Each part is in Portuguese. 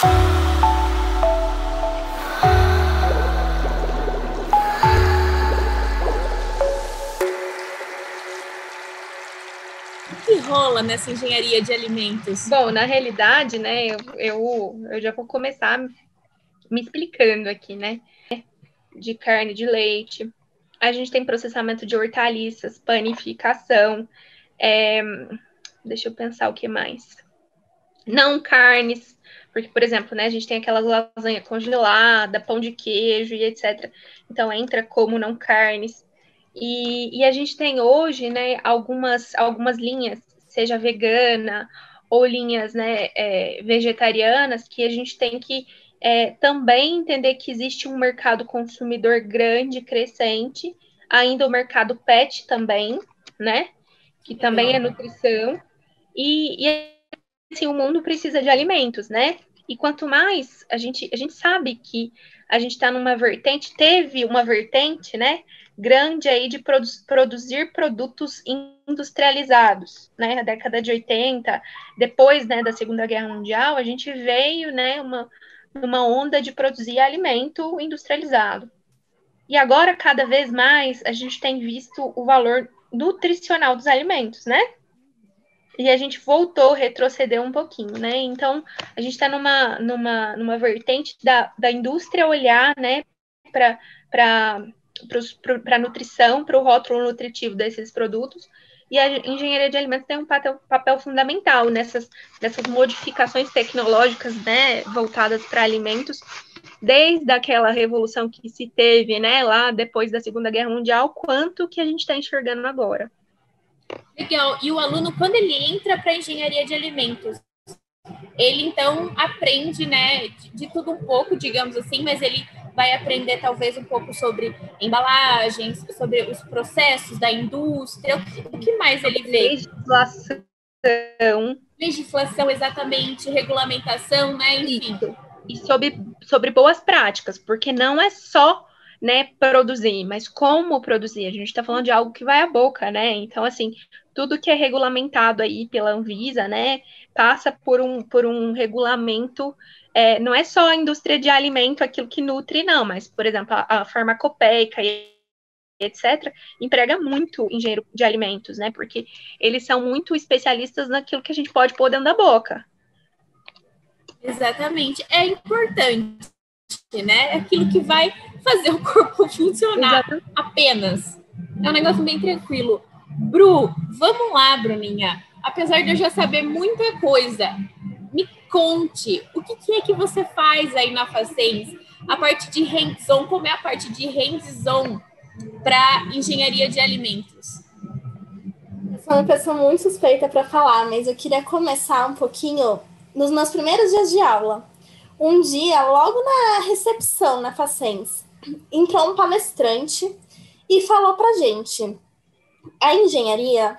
O que rola nessa engenharia de alimentos? Bom, na realidade, né, eu já vou começar me explicando aqui, né? De carne de leite. A gente tem processamento de hortaliças, panificação. Deixa eu pensar o que mais. Não carnes, porque, por exemplo, né, a gente tem aquelas lasanha congelada, pão de queijo e etc. Então, entra como não carnes. E a gente tem hoje, né, algumas linhas, seja vegana ou linhas, né, vegetarianas, que a gente tem que também entender que existe um mercado consumidor grande, crescente, ainda o mercado pet também, né, que também é nutrição, e assim, o mundo precisa de alimentos, né? E quanto mais a gente sabe que a gente está numa vertente, teve uma vertente, né, grande aí de produzir produtos industrializados, né? A década de 80, depois, né, da Segunda Guerra Mundial, a gente veio, né, uma onda de produzir alimento industrializado. E agora, cada vez mais, a gente tem visto o valor nutricional dos alimentos, né? E a gente voltou, retrocedeu um pouquinho, né? Então, a gente está numa vertente da indústria olhar, né, para a nutrição, para o rótulo nutritivo desses produtos. E a engenharia de alimentos tem um papel fundamental nessas modificações tecnológicas, né, voltadas para alimentos, desde aquela revolução que se teve, né, lá depois da Segunda Guerra Mundial, quanto que a gente está enxergando agora. Legal. E o aluno, quando ele entra para a engenharia de alimentos, ele então aprende, né, de tudo um pouco, digamos assim, mas ele vai aprender talvez um pouco sobre embalagens, sobre os processos da indústria. O que mais ele vê? Legislação, exatamente, regulamentação, né, enfim. Isso. E sobre boas práticas, porque não é só, né, produzir, mas como produzir. A gente está falando de algo que vai à boca, né? Então, assim, tudo que é regulamentado aí pela Anvisa, né, passa por um regulamento. Não é só a indústria de alimento aquilo que nutre, não, mas, por exemplo, a farmacopeica e etc., emprega muito engenheiro de alimentos, né? Porque eles são muito especialistas naquilo que a gente pode pôr dentro da boca. Exatamente. É importante, né? É aquilo que vai fazer o corpo funcionar. Exatamente. Apenas. É um negócio bem tranquilo. Bru, vamos lá, Bruninha. Apesar de eu já saber muita coisa, me conte, o que é que você faz aí na Facens? A parte de hands-on, como é a parte de hands-on para engenharia de alimentos? Eu sou uma pessoa muito suspeita para falar, mas eu queria começar um pouquinho nos meus primeiros dias de aula. Um dia, logo na recepção na Facens, entrou um palestrante e falou pra gente: a engenharia,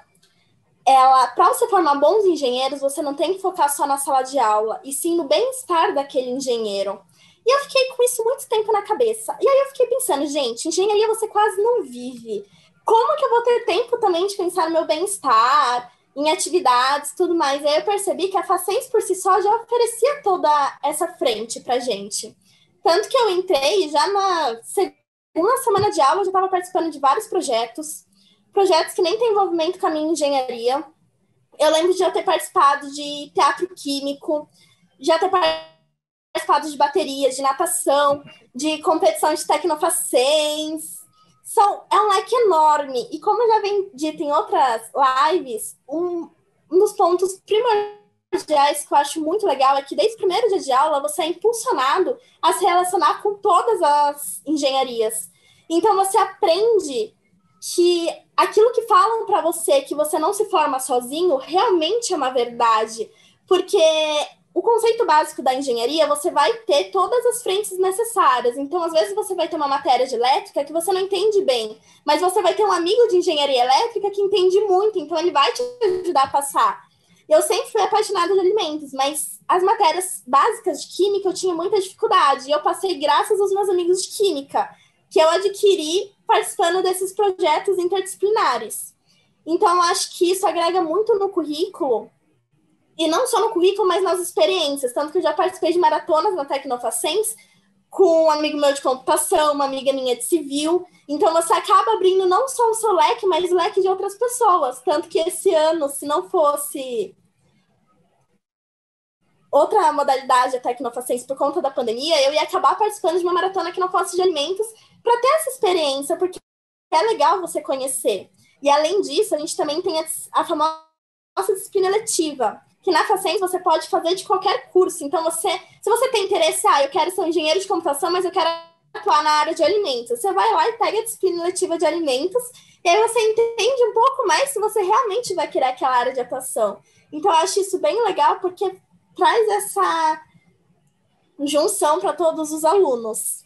para você formar bons engenheiros, você não tem que focar só na sala de aula, e sim no bem-estar daquele engenheiro. E eu fiquei com isso muito tempo na cabeça. E aí eu fiquei pensando, gente, engenharia você quase não vive. Como que eu vou ter tempo também de pensar no meu bem-estar, em atividades, tudo mais? Aí eu percebi que a Facens por si só já oferecia toda essa frente pra gente. Tanto que eu entrei já na segunda semana de aula, eu já estava participando de vários projetos que nem têm envolvimento com a minha engenharia. Eu lembro de eu ter participado de teatro químico, já ter participado de baterias, de natação, de competição de tecnofacens. É um leque enorme. E como já vem dito em outras lives, um dos pontos primordiais que eu acho muito legal é que desde o primeiro dia de aula você é impulsionado a se relacionar com todas as engenharias. Então você aprende que aquilo que falam para você, que você não se forma sozinho, realmente é uma verdade. Porque o conceito básico da engenharia, você vai ter todas as frentes necessárias. Então, às vezes, você vai ter uma matéria de elétrica que você não entende bem, mas você vai ter um amigo de engenharia elétrica que entende muito, então ele vai te ajudar a passar. Eu sempre fui apaixonada de alimentos, mas as matérias básicas de química eu tinha muita dificuldade, e eu passei graças aos meus amigos de química, que eu adquiri participando desses projetos interdisciplinares. Então, acho que isso agrega muito no currículo, E não só no currículo, mas nas experiências. Tanto que eu já participei de maratonas na Tecnofacens com um amigo meu de computação, uma amiga minha de civil. Então, você acaba abrindo não só o seu leque, mas o leque de outras pessoas. Tanto que esse ano, se não fosse outra modalidade, a Tecnofacens, por conta da pandemia, eu ia acabar participando de uma maratona que não fosse de alimentos para ter essa experiência, porque é legal você conhecer. E, além disso, a gente também tem a famosa disciplina eletiva, que na Facens você pode fazer de qualquer curso. Então, se você tem interesse, eu quero ser um engenheiro de computação, mas eu quero atuar na área de alimentos. Você vai lá e pega a disciplina eletiva de alimentos, e aí você entende um pouco mais se você realmente vai querer aquela área de atuação. Então, eu acho isso bem legal, porque traz essa junção para todos os alunos.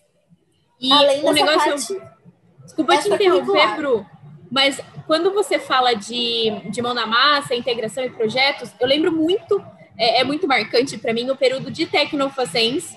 E além dessa parte... Desculpa te interromper, Bru, mas quando você fala de mão na massa, integração e projetos, eu lembro muito, é muito marcante para mim o período de Tecnofacens,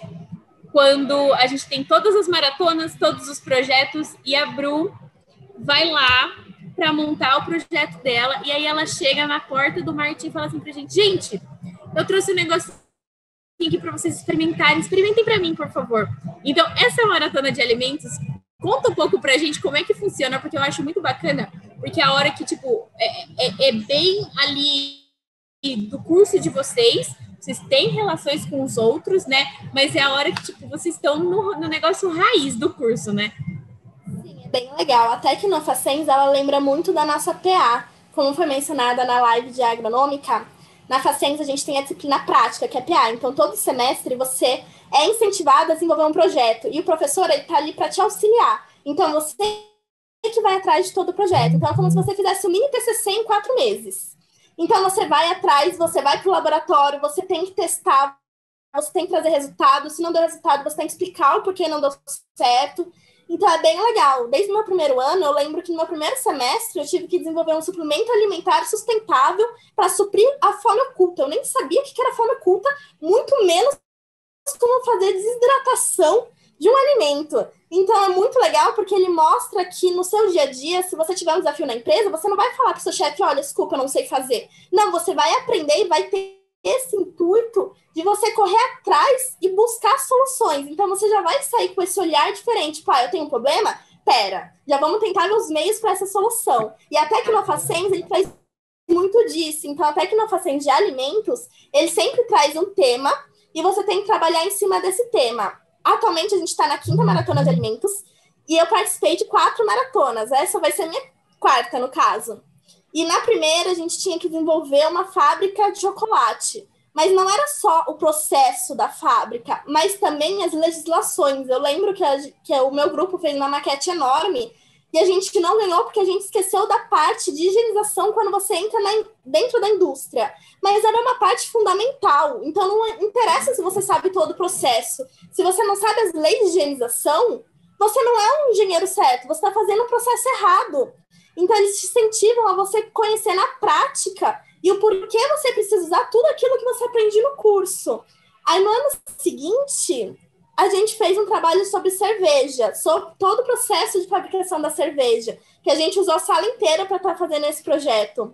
quando a gente tem todas as maratonas, todos os projetos, e a Bru vai lá para montar o projeto dela, e aí ela chega na porta do Martim e fala assim pra gente, eu trouxe um negócio aqui para vocês experimentem para mim, por favor. Então, essa maratona de alimentos, conta um pouco pra gente como é que funciona, porque eu acho muito bacana, porque a hora que, tipo, é bem ali do curso de vocês têm relações com os outros, né? Mas é a hora que, tipo, vocês estão no negócio raiz do curso, né? Sim, é bem legal. A Tecnofacens, ela lembra muito da nossa PA, como foi mencionada na live de agronômica. Na Facens, a gente tem a disciplina prática, que é PA. Então, todo semestre, você é incentivado a desenvolver um projeto. E o professor está ali para te auxiliar. Então, você que vai atrás de todo o projeto. Então, é como se você fizesse um mini TCC em 4 meses. Então, você vai atrás, você vai para o laboratório, você tem que testar, você tem que trazer resultado. Se não deu resultado, você tem que explicar o porquê não deu certo. Então, é bem legal. Desde o meu primeiro ano, eu lembro que no meu primeiro semestre, eu tive que desenvolver um suplemento alimentar sustentável para suprir a fome oculta. Eu nem sabia o que era fome oculta, muito menos como fazer desidratação de um alimento. Então, é muito legal porque ele mostra que no seu dia a dia, se você tiver um desafio na empresa, você não vai falar para o seu chefe, olha, desculpa, eu não sei fazer. Não, você vai aprender e vai ter esse intuito de você correr atrás e buscar soluções. Então, você já vai sair com esse olhar diferente. Tipo, eu tenho um problema? Pera, já vamos tentar ver os meios para essa solução. E a Tecnofacens, ele traz muito disso. Então, a Tecnofacens de alimentos, ele sempre traz um tema e você tem que trabalhar em cima desse tema. Atualmente, a gente está na 5ª maratona de alimentos e eu participei de 4 maratonas. Essa vai ser a minha 4ª, no caso. E na primeira, a gente tinha que desenvolver uma fábrica de chocolate. Mas não era só o processo da fábrica, mas também as legislações. Eu lembro que o meu grupo fez uma maquete enorme e a gente não ganhou porque a gente esqueceu da parte de higienização quando você entra dentro da indústria. Mas era uma parte fundamental. Então, não interessa se você sabe todo o processo. Se você não sabe as leis de higienização, você não é um engenheiro certo, você está fazendo o processo errado. Então, eles te incentivam a você conhecer na prática e o porquê você precisa usar tudo aquilo que você aprende no curso. Aí, no ano seguinte, a gente fez um trabalho sobre cerveja, sobre todo o processo de fabricação da cerveja, que a gente usou a sala inteira para estar fazendo esse projeto.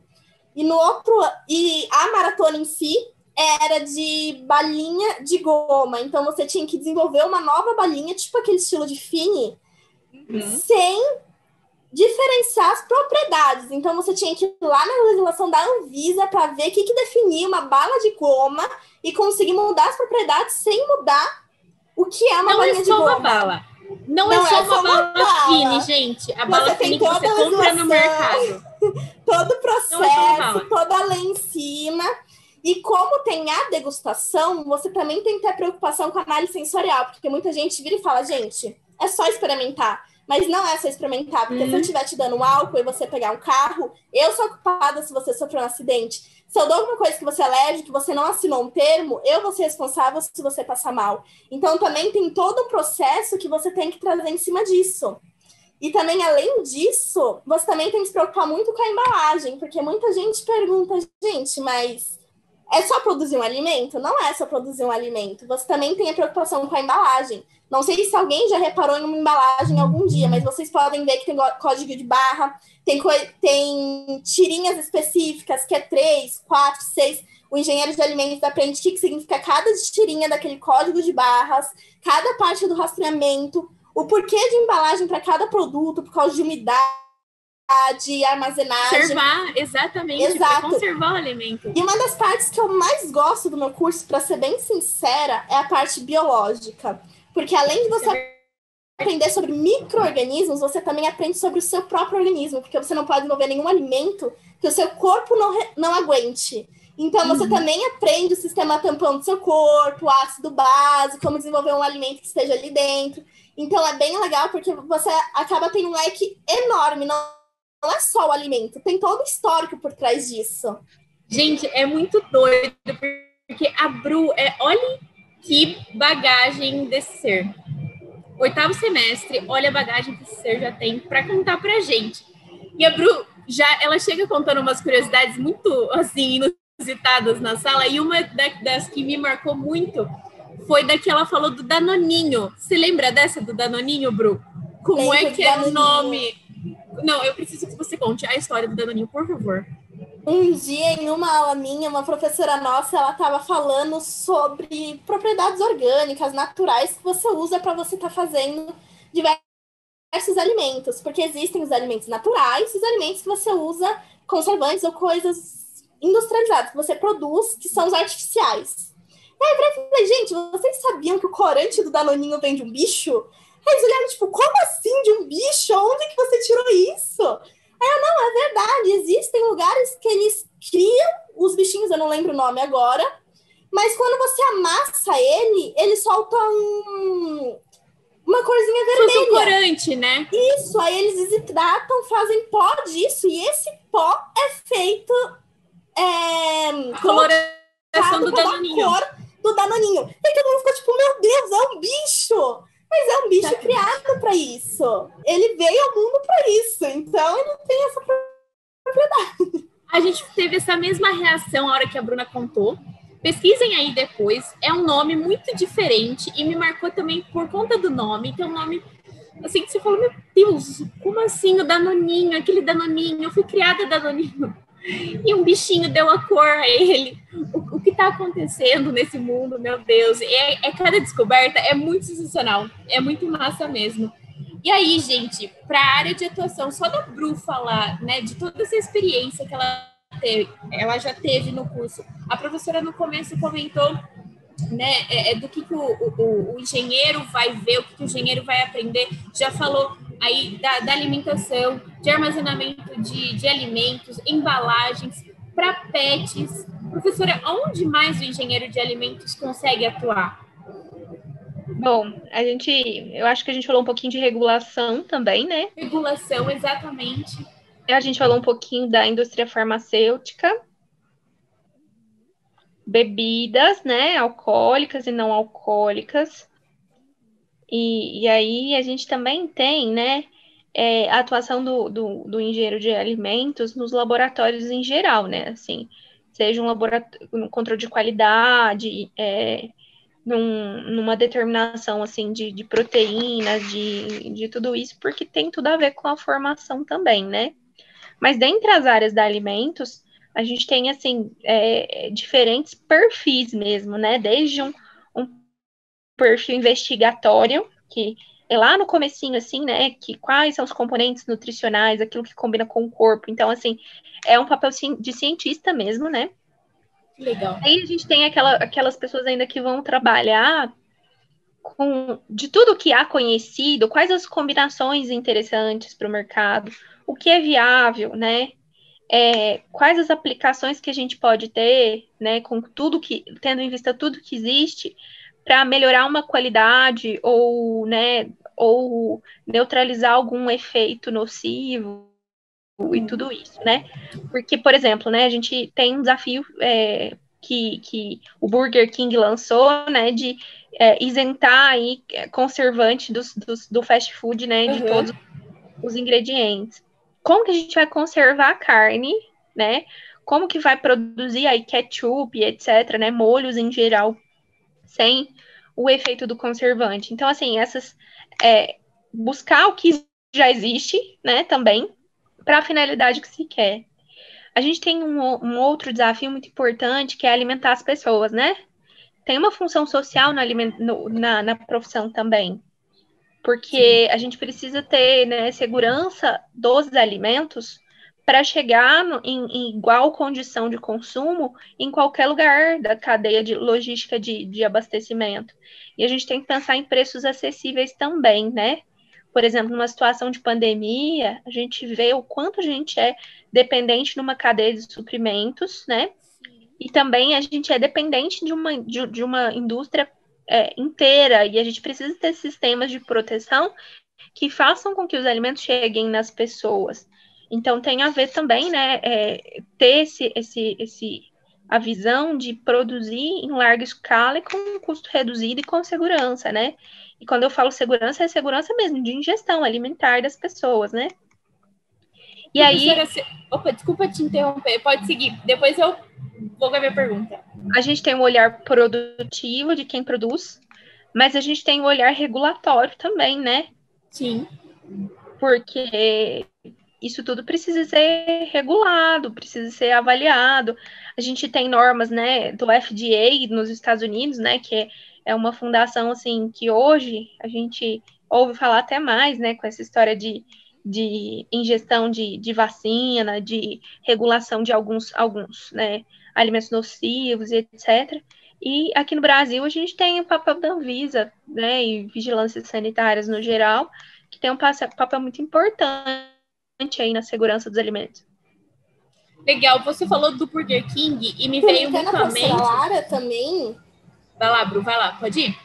E a maratona em si era de balinha de goma. Então, você tinha que desenvolver uma nova balinha, tipo aquele estilo de Fini, sem diferenciar as propriedades. Então, você tinha que ir lá na legislação da Anvisa para ver o que definia uma bala de goma e conseguir mudar as propriedades sem mudar o que é uma balinha de goma. Uma bala. Não é só uma bala Fini, gente. A bala Fini que você compra no mercado. Todo o processo, toda a lei em cima. E como tem a degustação, você também tem que ter preocupação com a análise sensorial, porque muita gente vira e fala, gente, é só experimentar. Mas não é só experimentar, porque se eu estiver te dando um álcool e você pegar um carro, eu sou culpada se você sofreu um acidente. Se eu dou alguma coisa que você é alérgico, que você não assinou um termo, eu vou ser responsável se você passar mal. Então, também tem todo um processo que você tem que trazer em cima disso. E também, além disso, você também tem que se preocupar muito com a embalagem, porque muita gente pergunta, gente, mas É só produzir um alimento? Não é só produzir um alimento. Você também tem a preocupação com a embalagem. Não sei se alguém já reparou em uma embalagem algum dia, mas vocês podem ver que tem código de barra, tem tirinhas específicas, que é 3, 4, 6. O engenheiro de alimentos aprende o que significa cada tirinha daquele código de barras, cada parte do rastreamento, o porquê de embalagem para cada produto, por causa de umidade, de armazenagem. Conservar, exatamente, para conservar o alimento. E uma das partes que eu mais gosto do meu curso, para ser bem sincera, é a parte biológica. Porque além de você aprender sobre micro-organismos, você também aprende sobre o seu próprio organismo, porque você não pode desenvolver nenhum alimento que o seu corpo não aguente. Então, você também aprende o sistema tampão do seu corpo, o ácido base, como desenvolver um alimento que esteja ali dentro. Então, é bem legal, porque você acaba tendo um leque enorme, não é só o alimento, tem todo o histórico por trás disso. Gente, é muito doido, porque a Bru, olha que bagagem desse ser. 8º semestre, olha a bagagem que esse ser já tem para contar pra gente. E a Bru, ela chega contando umas curiosidades muito, assim, inusitadas na sala, e uma das que me marcou muito foi da que ela falou do Danoninho. Você lembra dessa do Danoninho, Bru? Como é que é o nome? Não, eu preciso que você conte a história do Danoninho, por favor. Um dia, em uma aula minha, uma professora nossa, ela estava falando sobre propriedades orgânicas, naturais, que você usa para você estar fazendo diversos alimentos. Porque existem os alimentos naturais e os alimentos que você usa conservantes ou coisas industrializadas, que você produz, que são os artificiais. E aí eu falei, gente, vocês sabiam que o corante do Danoninho vem de um bicho? Aí eles olharam, tipo, como assim de um bicho? Onde que você tirou isso? Aí eu, não, é verdade, existem lugares que eles criam os bichinhos, eu não lembro o nome agora, mas quando você amassa ele solta uma corzinha vermelha. Um corante, né? Isso, aí eles desidratam, fazem pó disso, e esse pó é feito... coloração do Danoninho. Cor do Danoninho. E todo mundo ficou tipo, meu Deus, é um bicho! Mas é um bicho criado para isso. Ele veio ao mundo para isso. Então, ele tem essa propriedade. A gente teve essa mesma reação na hora que a Bruna contou. Pesquisem aí depois. É um nome muito diferente e me marcou também por conta do nome. Que é um nome, assim, que você fala, meu Deus, como assim o Danoninho? Aquele Danoninho. Eu fui criada Danoninho. E um bichinho deu a cor a ele. O que está acontecendo nesse mundo, meu Deus. Cada descoberta é muito sensacional. É muito massa mesmo. E aí, gente, para a área de atuação, só da Bru falar, né, de toda essa experiência que ela já teve no curso. A professora no começo comentou, né, do que o engenheiro vai ver, o que o engenheiro vai aprender. Já falou aí da alimentação, de armazenamento de alimentos, embalagens, para pets. Professora, onde mais o engenheiro de alimentos consegue atuar? Bom, eu acho que a gente falou um pouquinho de regulação também, né? Regulação, exatamente. A gente falou um pouquinho da indústria farmacêutica, bebidas, né? Alcoólicas e não alcoólicas. E aí a gente também tem, né? A atuação do engenheiro de alimentos nos laboratórios em geral, né? Assim, seja um laboratório, um controle de qualidade, numa determinação, assim, de proteínas, de tudo isso, porque tem tudo a ver com a formação também, né? Mas dentre as áreas de alimentos, a gente tem, assim, diferentes perfis mesmo, né? Desde um perfil investigatório, que é lá no comecinho, assim, né, que quais são os componentes nutricionais, aquilo que combina com o corpo. Então, assim, é um papel de cientista mesmo, né? Legal. Aí a gente tem aquelas pessoas ainda que vão trabalhar de tudo que há conhecido, quais as combinações interessantes para o mercado, o que é viável, né? Quais as aplicações que a gente pode ter, né, com tudo tendo em vista tudo que existe, para melhorar uma qualidade ou, né, ou neutralizar algum efeito nocivo e tudo isso, né? Porque, por exemplo, né, a gente tem um desafio que o Burger King lançou, né, de isentar aí conservante do fast food, né, de todos os ingredientes. Como que a gente vai conservar a carne, né, como que vai produzir aí ketchup, etc., né, molhos em geral, sem o efeito do conservante. Então, assim, buscar o que já existe, né, também, para a finalidade que se quer. A gente tem um outro desafio muito importante, que é alimentar as pessoas, né? Tem uma função social na profissão também, porque a gente precisa ter, né, segurança dos alimentos para chegar em igual condição de consumo em qualquer lugar da cadeia de logística de abastecimento. E a gente tem que pensar em preços acessíveis também, né? Por exemplo, numa situação de pandemia, a gente vê o quanto a gente é dependente numa cadeia de suprimentos, né? E também a gente é dependente de uma indústria inteira, e a gente precisa ter sistemas de proteção que façam com que os alimentos cheguem nas pessoas. Então, tem a ver também, né, ter a visão de produzir em larga escala e com um custo reduzido e com segurança, né? E quando eu falo segurança, é segurança mesmo de ingestão alimentar das pessoas, né? E Professora, aí... Opa, desculpa te interromper, pode seguir. Depois eu vou com a minha pergunta. A gente tem um olhar produtivo de quem produz, mas a gente tem um olhar regulatório também, né? Sim. Porque isso tudo precisa ser regulado, precisa ser avaliado. A gente tem normas, né, do FDA nos Estados Unidos, né, que é uma fundação, assim, que hoje a gente ouve falar até mais, né, com essa história de ingestão de vacina, de regulação de alguns né, alimentos nocivos, etc. E aqui no Brasil a gente tem o papel da Anvisa, né, e vigilâncias sanitárias no geral, que tem um papel muito importante aí na segurança dos alimentos. Legal, você falou do Burger King e me veio muito à mente... a Lara também. Vai lá, Bru, vai lá, pode ir?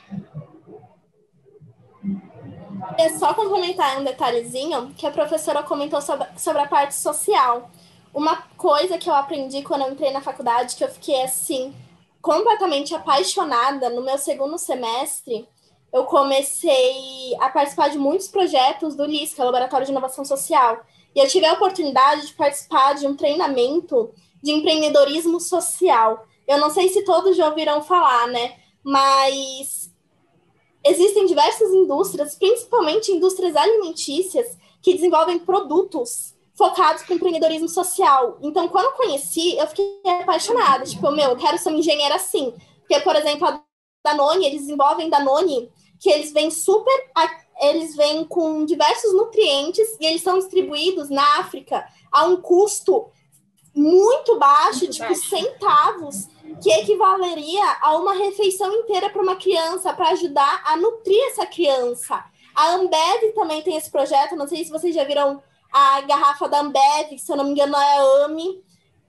É só complementar um detalhezinho que a professora comentou sobre a parte social. Uma coisa que eu aprendi quando eu entrei na faculdade, que eu fiquei, assim, completamente apaixonada no meu segundo semestre, eu comecei a participar de muitos projetos do LIS, que é o Laboratório de Inovação Social. E eu tive a oportunidade de participar de um treinamento de empreendedorismo social. Eu não sei se todos já ouviram falar, né? Mas existem diversas indústrias, principalmente indústrias alimentícias, que desenvolvem produtos focados para o empreendedorismo social. Então, quando eu conheci, eu fiquei apaixonada. Tipo, eu quero ser uma engenheira assim. Porque, por exemplo, a Danone, eles desenvolvem Danone, que eles vêm com diversos nutrientes e eles são distribuídos na África a um custo muito baixo, centavos, que equivaleria a uma refeição inteira para uma criança, para ajudar a nutrir essa criança. A Ambev também tem esse projeto, não sei se vocês já viram a garrafa da Ambev, se eu não me engano é a AMI.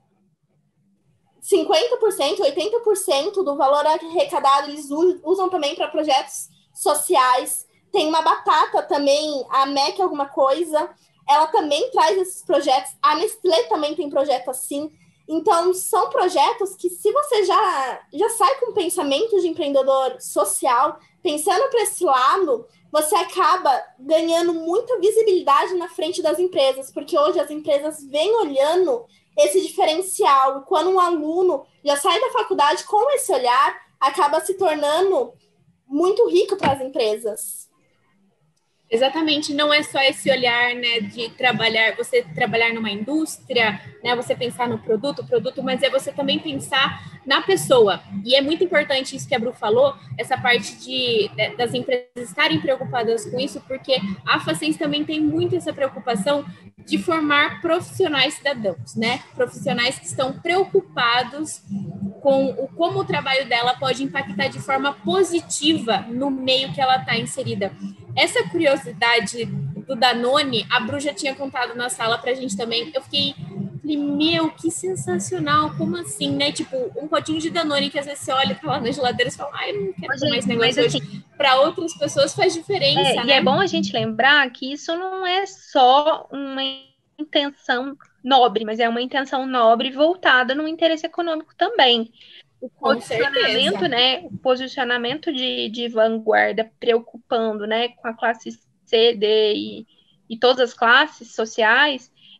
50%, 80% do valor arrecadado eles usam também para projetos sociais. Tem uma batata também, a MEC alguma coisa, ela também traz esses projetos. A Nestlé também tem projeto assim. Então, são projetos que, se você já sai com pensamento de empreendedor social, pensando para esse lado, você acaba ganhando muita visibilidade na frente das empresas, porque hoje as empresas vêm olhando esse diferencial. Quando um aluno já sai da faculdade com esse olhar, acaba se tornando muito rico para as empresas. Exatamente, não é só esse olhar, né, de você trabalhar numa indústria, né, você pensar no produto, mas é você também pensar na pessoa. E é muito importante isso que a Bru falou, essa parte das empresas estarem preocupadas com isso, porque a Facens também tem muito essa preocupação de formar profissionais cidadãos, né, profissionais que estão preocupados com como o trabalho dela pode impactar de forma positiva no meio que ela está inserida. Essa curiosidade do Danone, a Bru já tinha contado na sala pra gente também. Eu falei, meu, que sensacional, como assim, né? Tipo, um potinho de Danone que às vezes você olha, tá lá na geladeira e fala, ai, eu não quero tomar esse negócio hoje. Assim, para outras pessoas faz diferença, né? E é bom a gente lembrar que isso não é só uma intenção nobre, mas é uma intenção nobre voltada no interesse econômico também. O posicionamento, né? O posicionamento de vanguarda, preocupando, né, com a classe C, D e todas as classes sociais,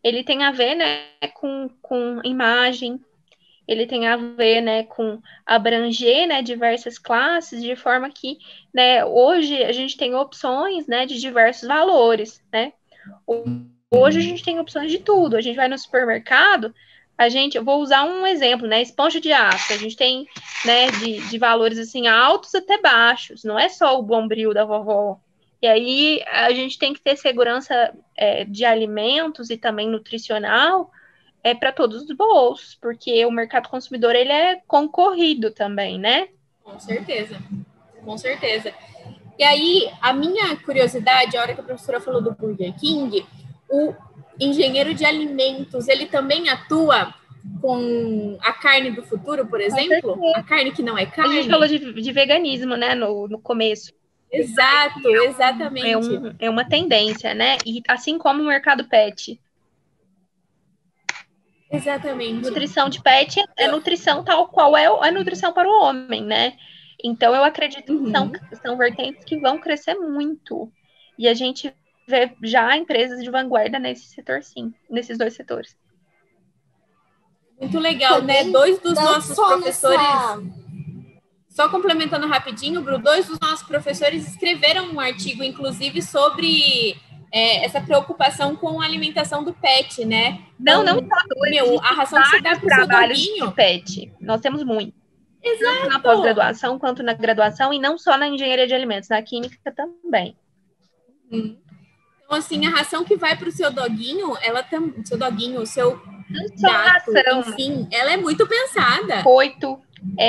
ele tem a ver, né, com imagem, ele tem a ver, né, com abranger, né, diversas classes, de forma que, né, hoje a gente tem opções, né, de diversos valores, né? Hoje a gente tem opções de tudo. A gente vai no supermercado, eu vou usar um exemplo, né, esponja de aço. A gente tem, né, de valores assim altos até baixos. Não é só o Bombril da vovó. E aí a gente tem que ter segurança de alimentos e também nutricional para todos os bolsos, porque o mercado consumidor ele é concorrido também, né? Com certeza, com certeza. E aí, a minha curiosidade, a hora que a professora falou do Burger King, o engenheiro de alimentos, ele também atua com a carne do futuro, por exemplo? A carne que não é carne? A gente falou de veganismo, né, no começo. Exato, exatamente. É uma tendência, né? E assim como o mercado pet. Exatamente. Nutrição de pet é nutrição tal qual é a nutrição para o homem, né? Então, eu acredito que são vertentes que vão crescer muito. E a gente vê já empresas de vanguarda nesse setor, sim, nesses dois setores. Muito legal, também, né? Dois dos nossos professores... Só complementando rapidinho, Bru, 2 dos nossos professores escreveram um artigo, inclusive, sobre essa preocupação com a alimentação do pet, né? Então, não só dois, a ração que você dá para o seu doguinho. De pet. Nós temos muito. Exato. Tanto na pós-graduação quanto na graduação, e não só na engenharia de alimentos, na química também. Então, assim, a ração que vai para o seu doguinho, seu doguinho, o seu gato, enfim, ela é muito pensada. Coito,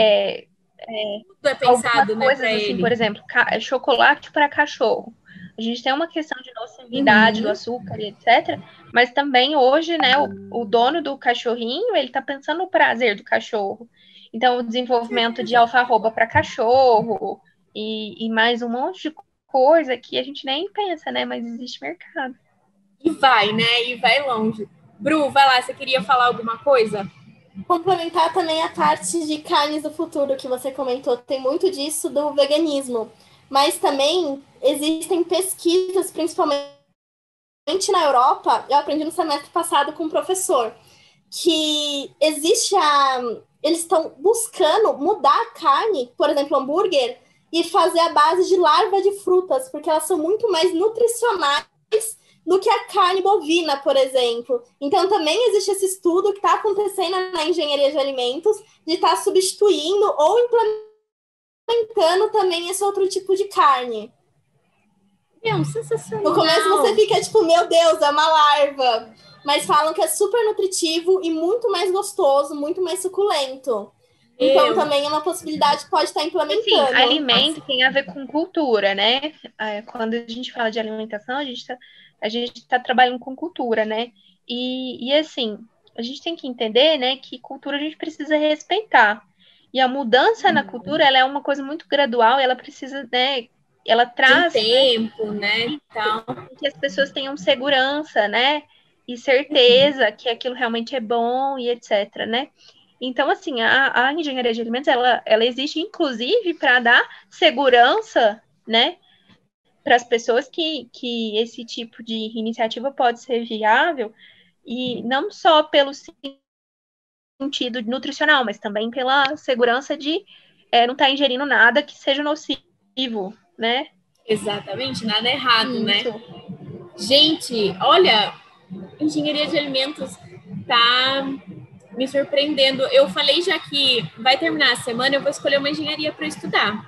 tudo é pensado, né, coisas assim, ele. Por exemplo, chocolate para cachorro. A gente tem uma questão de nocividade do açúcar e etc. Mas também hoje, né, o dono do cachorrinho, ele tá pensando no prazer do cachorro. Então, o desenvolvimento de alfarroba para cachorro e mais um monte de coisa que a gente nem pensa, né? Mas existe mercado. E vai, né? E vai longe. Bru, vai lá, você queria falar alguma coisa? Complementar também a parte de carnes do futuro que você comentou. Tem muito disso do veganismo. Mas também existem pesquisas, principalmente na Europa, eu aprendi no semestre passado com um professor, que existe eles estão buscando mudar a carne, por exemplo, hambúrguer, e fazer a base de larva de frutas, porque elas são muito mais nutricionais do que a carne bovina, por exemplo. Então, também existe esse estudo que está acontecendo na engenharia de alimentos, de estar substituindo ou implementando também esse outro tipo de carne. Sensacional. No começo você fica tipo, meu Deus, é uma larva. Mas falam que é super nutritivo e muito mais gostoso, muito mais suculento. Então, também é uma possibilidade que pode estar implementando. Sim, alimento tem a ver com cultura, né? Quando a gente fala de alimentação, a gente tá trabalhando com cultura, né? E assim, a gente tem que entender, né, que cultura a gente precisa respeitar. E a mudança na cultura, ela é uma coisa muito gradual, e ela precisa, né, ela traz... De tempo, né? Então... Que as pessoas tenham segurança, né? E certeza que aquilo realmente é bom e etc, né? Então, assim, a engenharia de alimentos, ela existe, inclusive, para dar segurança, né, para as pessoas que esse tipo de iniciativa pode ser viável, e não só pelo sentido nutricional, mas também pela segurança de não estar ingerindo nada que seja nocivo, né? Exatamente, nada errado, né? Gente, olha, engenharia de alimentos tá me surpreendendo. Eu falei já que vai terminar a semana, eu vou escolher uma engenharia para estudar.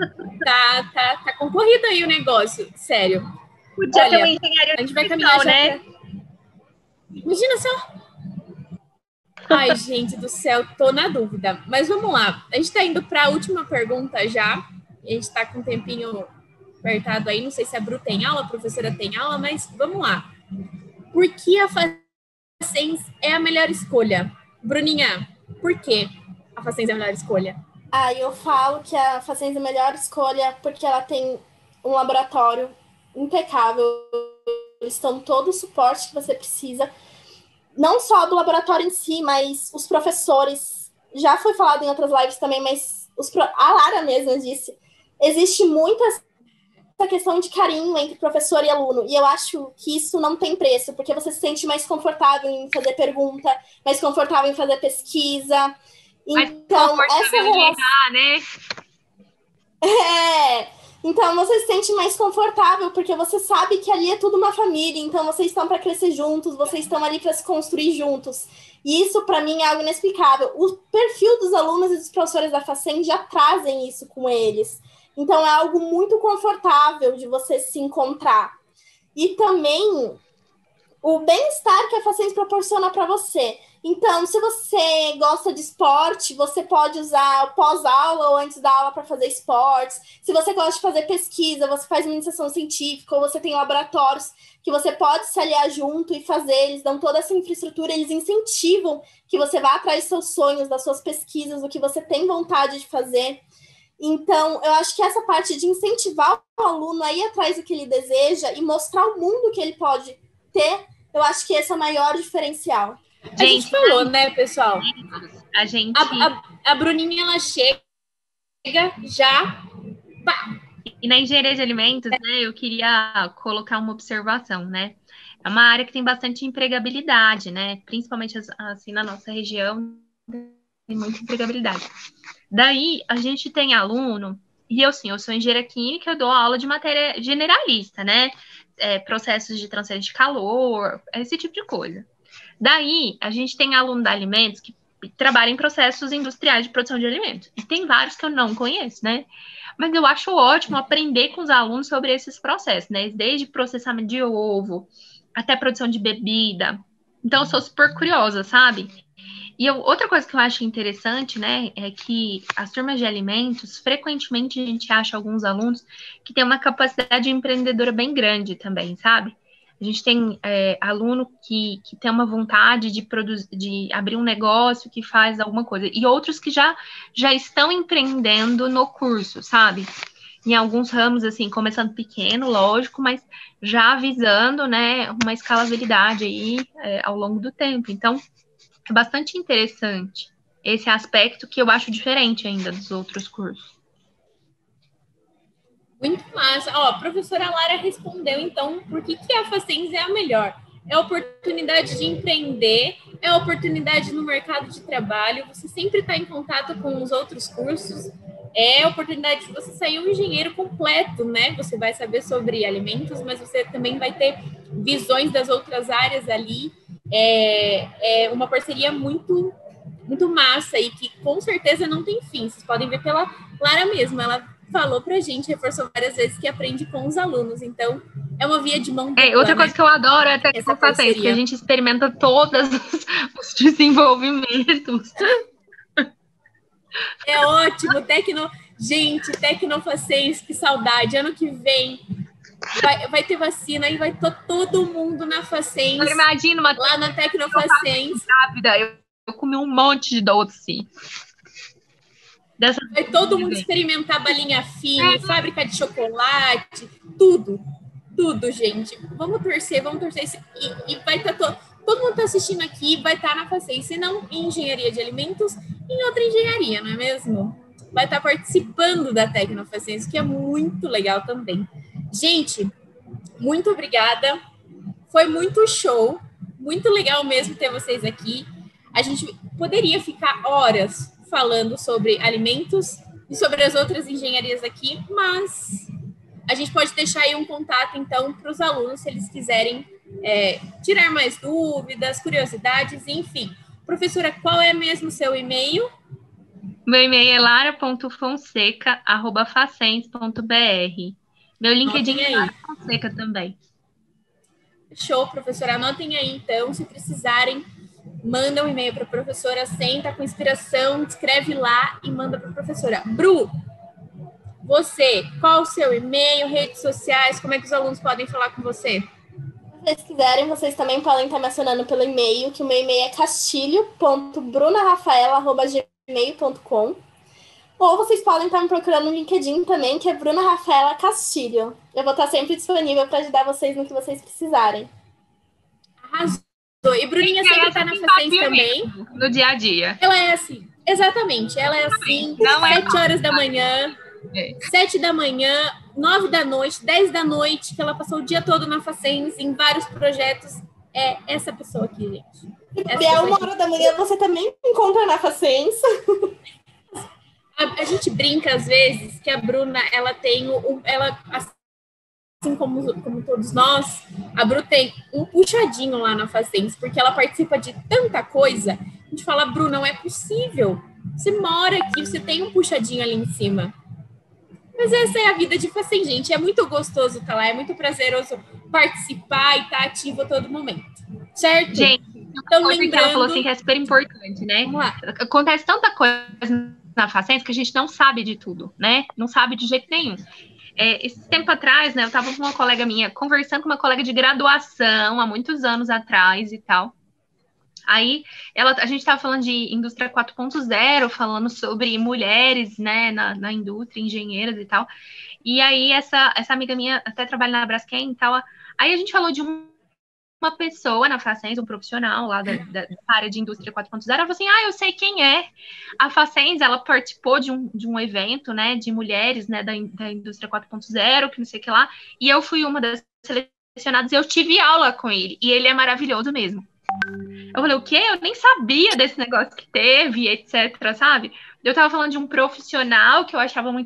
Tá concorrido aí o negócio, sério. Podia ter uma engenharia, a gente vai caminhar já, né? Imagina só. Ai, gente do céu, tô na dúvida. Mas vamos lá. A gente tá indo para a última pergunta já. A gente tá com um tempinho apertado aí. Não sei se a Bru tem aula, a professora tem aula, mas vamos lá. Por que a Facens é a melhor escolha? Bruninha, por que a Facens é a melhor escolha? Eu falo que a Facens é a melhor escolha porque ela tem um laboratório impecável. Eles estão todo o suporte que você precisa. Não só do laboratório em si, mas os professores. Já foi falado em outras lives também, mas a Lara mesma disse. Existe muita questão de carinho entre professor e aluno. E eu acho que isso não tem preço, porque você se sente mais confortável em fazer pergunta, mais confortável em fazer pesquisa. Então, essa relação, né? Então você se sente mais confortável, porque você sabe que ali é tudo uma família, então vocês estão para crescer juntos, vocês estão ali para se construir juntos. E isso, para mim, é algo inexplicável. O perfil dos alunos e dos professores da Facen já trazem isso com eles. Então, é algo muito confortável de você se encontrar. E também o bem-estar que a Facen proporciona para você. Então, se você gosta de esporte, você pode usar pós-aula ou antes da aula para fazer esportes. Se você gosta de fazer pesquisa, você faz uma iniciação científica, ou você tem laboratórios que você pode se aliar junto e fazer. Eles dão toda essa infraestrutura, eles incentivam que você vá atrás dos seus sonhos, das suas pesquisas, do que você tem vontade de fazer. Então, eu acho que essa parte de incentivar o aluno a ir atrás do que ele deseja e mostrar o mundo que ele pode ter, eu acho que esse é o maior diferencial. A gente falou, né, pessoal? A gente... A Bruninha, ela chega já... E na engenharia de alimentos, né, eu queria colocar uma observação, né? É uma área que tem bastante empregabilidade, né? Principalmente, assim, na nossa região, tem muita empregabilidade. Daí, a gente tem aluno... E eu, sim, eu sou engenheira química, eu dou aula de matéria generalista, né? Processos de transferência de calor, esse tipo de coisa. Daí, a gente tem aluno da alimentos que trabalha em processos industriais de produção de alimentos. E tem vários que eu não conheço, né? Mas eu acho ótimo aprender com os alunos sobre esses processos, né? Desde processamento de ovo até produção de bebida. Então, eu sou super curiosa, sabe? E outra coisa que eu acho interessante, né, é que as turmas de alimentos, frequentemente a gente acha alguns alunos que têm uma capacidade empreendedora bem grande também, sabe? A gente tem aluno que tem uma vontade de abrir um negócio que faz alguma coisa, e outros que já estão empreendendo no curso, sabe? Em alguns ramos, assim, começando pequeno, lógico, mas já visando, né, uma escalabilidade aí ao longo do tempo. Então, é bastante interessante esse aspecto que eu acho diferente ainda dos outros cursos. Muito massa. Ó, a professora Lara respondeu, então, por que a Facens é a melhor. É a oportunidade de empreender, é a oportunidade no mercado de trabalho, você sempre está em contato com os outros cursos, é a oportunidade de você sair um engenheiro completo, né? Você vai saber sobre alimentos, mas você também vai ter visões das outras áreas ali. É uma parceria muito, muito massa e que com certeza não tem fim. Vocês podem ver pela Lara mesmo, ela falou pra gente, reforçou várias vezes que aprende com os alunos, então é uma via de mão dupla, outra coisa, né, que eu adoro é até essa parceria, que a gente experimenta todos os desenvolvimentos. É ótimo, Tecnofacens, que saudade, ano que vem vai ter vacina e vai todo mundo na Facens. Eu imagino lá na Tecnofacens. Eu comi um monte de doce. Vai todo mundo experimentar balinha fine, fábrica de chocolate, tudo, gente. Vamos torcer. E vai estar todo mundo está assistindo aqui, vai estar na Facens, se não em engenharia de alimentos, em outra engenharia, não é mesmo? Vai estar participando da Tecnofacens, que é muito legal também. Gente, muito obrigada. Foi muito show, muito legal mesmo ter vocês aqui. A gente poderia ficar horas falando sobre alimentos e sobre as outras engenharias aqui, mas a gente pode deixar aí um contato, então, para os alunos, se eles quiserem tirar mais dúvidas, curiosidades, enfim. Professora, qual é mesmo o seu e-mail? Meu e-mail é lara.fonseca@facens.br. Meu LinkedIn é Lara Fonseca também. Show, professora. Anotem aí, então, se precisarem, manda um e-mail para a professora, senta com inspiração, escreve lá e manda para a professora. Bru, você, qual o seu e-mail, redes sociais, como é que os alunos podem falar com você? Se vocês quiserem, vocês também podem estar me acionando pelo e-mail, que o meu e-mail é castilho.brunarafaela@gmail.com. Ou vocês podem estar me procurando no LinkedIn também, que é Bruna Rafaela Castilho. Eu vou estar sempre disponível para ajudar vocês no que vocês precisarem. Arrasou. E Bruninha sempre está na Facens também. No dia a dia. Ela é assim. Exatamente. Ela é assim. 7 horas da manhã. 7 da manhã, 9 da noite, 10 da noite, que ela passou o dia todo na Facens, em vários projetos. É essa pessoa aqui, gente. E é 1h da manhã, você também encontra na Facens. A gente brinca, às vezes, que a Bruna, ela tem ela, assim como todos nós, a Bruna tem um puxadinho lá na Facens, porque ela participa de tanta coisa. A gente fala, Bruna, não é possível. Você mora aqui, você tem um puxadinho ali em cima. Mas essa é a vida de Facens, gente. É muito gostoso estar lá, é muito prazeroso participar e estar ativo a todo momento. Certo? Gente, então, lembrando que ela falou assim que é super importante, né? Vamos lá. Acontece tanta coisa na Facens que a gente não sabe de tudo, né? Não sabe de jeito nenhum. Esse tempo atrás, né, eu estava com uma colega minha, conversando com uma colega de graduação, há muitos anos atrás e tal. Aí, a gente estava falando de indústria 4.0, falando sobre mulheres, né, na indústria, engenheiras e tal. E aí, essa amiga minha até trabalha na Braskem e tal. Aí, a gente falou de uma pessoa na Facens, um profissional lá da área de indústria 4.0. Ela falou assim, eu sei quem é. A Facens, ela participou de um evento, né, de mulheres, né, da indústria 4.0, que não sei o que lá. E eu fui uma das selecionadas, eu tive aula com ele. E ele é maravilhoso mesmo. Eu falei, o quê? Eu nem sabia desse negócio que teve, etc, sabe? Eu tava falando de um profissional que eu achava muito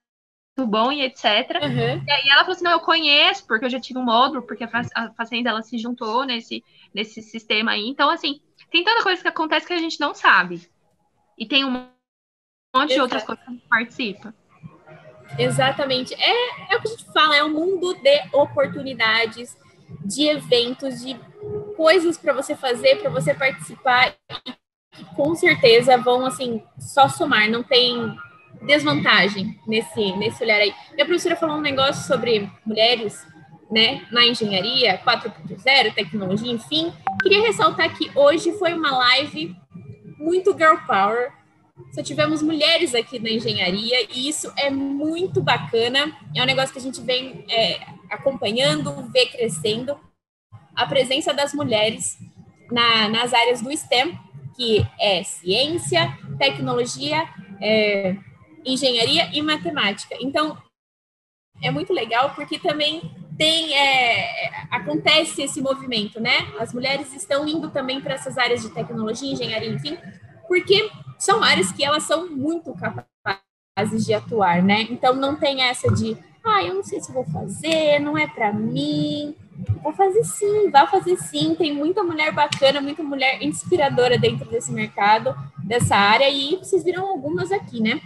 bom e etc. Uhum. E aí ela falou assim, não, eu conheço, porque eu já tive um módulo, porque a Facenda, ela se juntou nesse sistema aí. Então, assim, tem tanta coisa que acontece que a gente não sabe. E tem um monte de outras coisas que a gente participa. Exatamente. É o que a gente fala, é um mundo de oportunidades, de eventos, de coisas para você fazer, para você participar, e com certeza vão, assim, só somar, não tem desvantagem nesse olhar aí. Minha professora falou um negócio sobre mulheres, né, na engenharia, 4.0, tecnologia, enfim. Queria ressaltar que hoje foi uma live muito girl power. Só tivemos mulheres aqui na engenharia e isso é muito bacana. É um negócio que a gente vem acompanhando, vê crescendo. A presença das mulheres nas áreas do STEM, que é ciência, tecnologia, engenharia e matemática. Então, é muito legal porque também acontece esse movimento, né? As mulheres estão indo também para essas áreas de tecnologia, engenharia, enfim, porque são áreas que elas são muito capazes de atuar, né? Então, não tem essa de, eu não sei se vou fazer, não é para mim. Vou fazer sim, vai fazer sim. Tem muita mulher bacana, muita mulher inspiradora dentro desse mercado, dessa área, e vocês viram algumas aqui, né?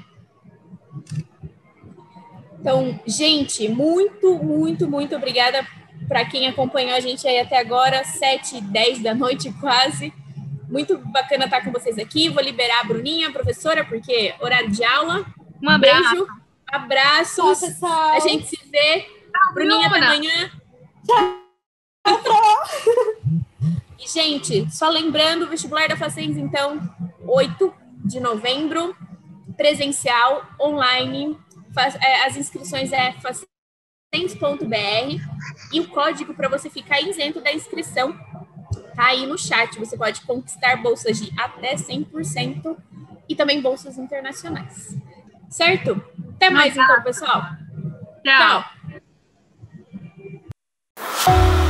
Então, gente, muito, muito, muito obrigada para quem acompanhou a gente aí até agora, 7h10 da noite quase. Muito bacana estar com vocês aqui. Vou liberar a Bruninha, a professora, porque horário de aula. Um abraço. Beijo, abraços. Tchau, pessoal. A gente se vê. Bruninha, até amanhã. Tchau. E, gente, só lembrando, o vestibular da Facens, então, 8 de novembro, presencial, online. As inscrições é facens.br e o código para você ficar isento da inscrição tá aí no chat. Você pode conquistar bolsas de até 100% e também bolsas internacionais. Certo? Até mais, então, pessoal. Tchau. Tchau.